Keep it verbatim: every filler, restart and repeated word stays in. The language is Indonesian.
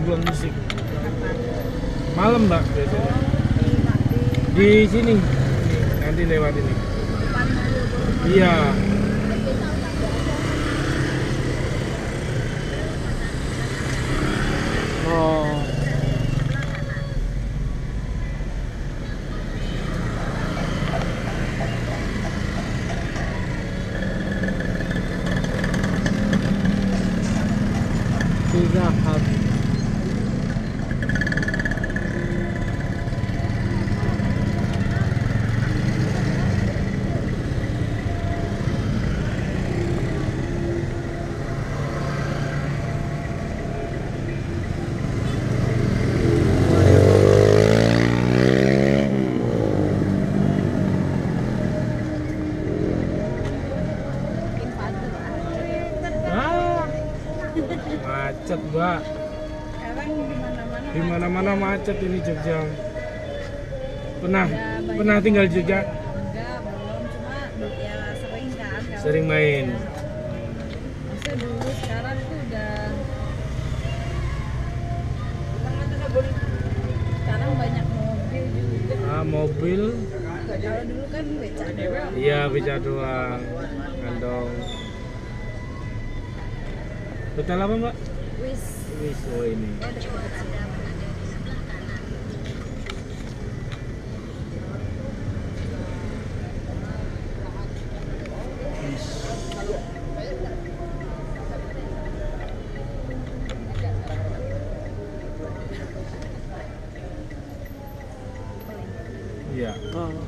liburan musik. Malam mbak biasanya. Di sini, nanti lewat ini. Iya. Oh. Pizza Hut. Macet mbak, Sekarang di mana-mana. di mana-mana macet ini Jogja. Pernah Ada banyak pernah tinggal di Jogja? Enggak, belum. Cuma ya sering kan. kalau Sering main. ya. Maksudnya dulu, sekarang tuh udah. Sekarang banyak mobil juga. Ah, mobil. Kalau dulu kan beca doang. Iya, beca doang. Kandong. Hotel apa mbak? Wis. Wis, oh ini. Ya dekat sini. Iya.